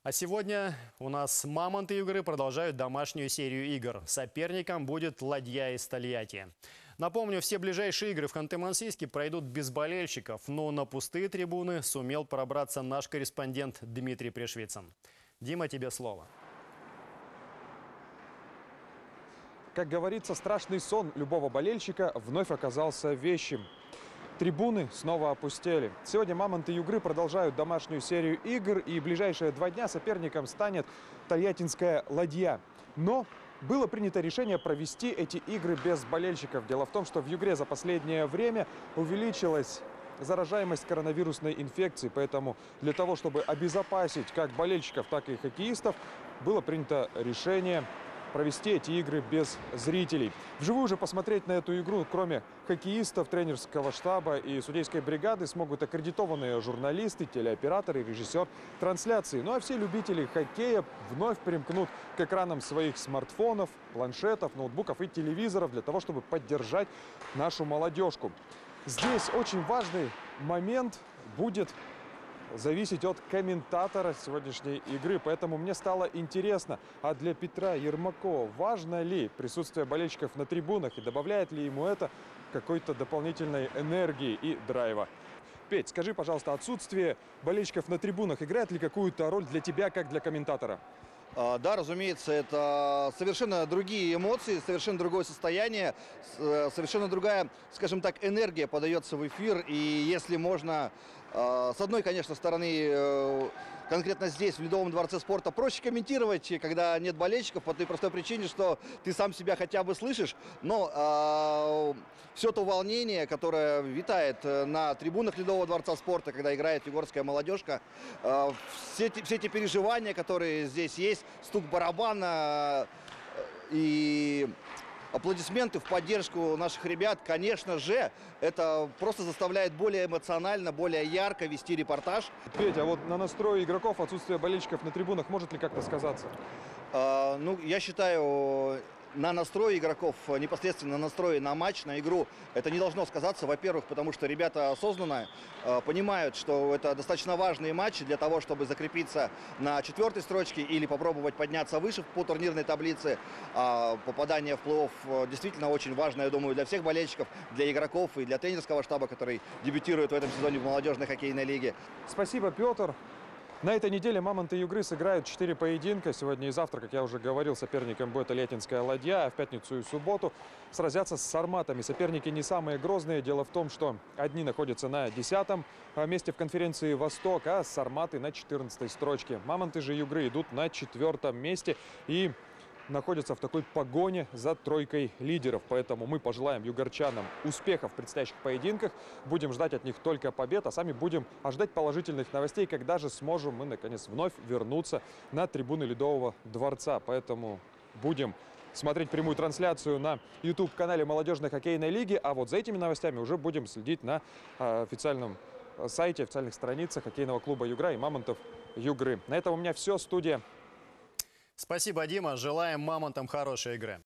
А сегодня у нас «Мамонты Югры» продолжают домашнюю серию игр. Соперником будет «Ладья» из Тольятти. Напомню, все ближайшие игры в Ханты-Мансийске пройдут без болельщиков, но на пустые трибуны сумел пробраться наш корреспондент Дмитрий Пришвицын. Дима, тебе слово. Как говорится, страшный сон любого болельщика вновь оказался вещим. Трибуны снова опустели. Сегодня «Мамонты Югры» продолжают домашнюю серию игр, и в ближайшие 2 дня соперником станет тольяттинская «Ладья». Но было принято решение провести эти игры без болельщиков. Дело в том, что в Югре за последнее время увеличилась заражаемость коронавирусной инфекцией. Поэтому для того, чтобы обезопасить как болельщиков, так и хоккеистов, было принято решение провести эти игры без зрителей. Вживую же посмотреть на эту игру, кроме хоккеистов, тренерского штаба и судейской бригады, смогут аккредитованные журналисты, телеоператоры, режиссер трансляции. Ну а все любители хоккея вновь примкнут к экранам своих смартфонов, планшетов, ноутбуков и телевизоров для того, чтобы поддержать нашу молодежку. Здесь очень важный момент будет зависеть от комментатора сегодняшней игры. Поэтому мне стало интересно, а для Петра Ермакова важно ли присутствие болельщиков на трибунах и добавляет ли ему это какой-то дополнительной энергии и драйва? Петь, скажи, пожалуйста, отсутствие болельщиков на трибунах играет ли какую-то роль для тебя, как для комментатора? Да, разумеется, это совершенно другие эмоции, совершенно другое состояние, совершенно другая, скажем так, энергия подается в эфир. И если можно, с одной, конечно, стороны, конкретно здесь, в Ледовом дворце спорта, проще комментировать, когда нет болельщиков, по той простой причине, что ты сам себя хотя бы слышишь. Но все то волнение, которое витает на трибунах Ледового дворца спорта, когда играет югорская молодежка, все эти переживания, которые здесь есть, стук барабана и аплодисменты в поддержку наших ребят, конечно же, это просто заставляет более эмоционально, более ярко вести репортаж. Петя, а вот на настрое игроков отсутствие болельщиков на трибунах может ли как-то сказаться? Ну, я считаю, на настрой игроков, непосредственно на настрой на матч, на игру, это не должно сказаться. Во-первых, потому что ребята осознанно понимают, что это достаточно важные матчи для того, чтобы закрепиться на 4-й строчке или попробовать подняться выше по турнирной таблице. Попадание в плей-офф действительно очень важно, я думаю, для всех болельщиков, для игроков и для тренерского штаба, который дебютирует в этом сезоне в молодежной хоккейной лиге. Спасибо, Петр. На этой неделе «Мамонты Югры» сыграют 4 поединка. Сегодня и завтра, как я уже говорил, соперником будет тольяттинская «Ладья», а в пятницу и субботу сразятся с «Сарматами». Соперники не самые грозные. Дело в том, что одни находятся на 10-м месте в конференции «Восток», а «Сарматы» на 14-й строчке. «Мамонты» же Югры идут на 4-м месте и находятся в такой погоне за тройкой лидеров. Поэтому мы пожелаем югорчанам успехов в предстоящих поединках. Будем ждать от них только побед, а сами будем ждать положительных новостей, когда же сможем мы, наконец, вновь вернуться на трибуны Ледового дворца. Поэтому будем смотреть прямую трансляцию на YouTube-канале Молодежной хоккейной лиги. А вот за этими новостями уже будем следить на официальном сайте, официальных страницах хоккейного клуба «Югра» и «Мамонтов Югры». На этом у меня все. Студия. Спасибо, Дима. Желаем «Мамонтам» хорошей игры.